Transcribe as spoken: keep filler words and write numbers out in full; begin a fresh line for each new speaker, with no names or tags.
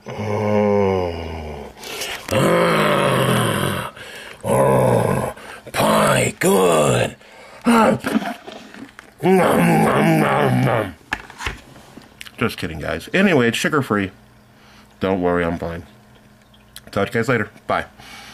Oh, ah, oh, pie, good. Ah. Nom, nom, nom, nom. Just kidding, guys. Anyway, it's sugar-free. Don't worry, I'm fine. Talk to you guys later. Bye.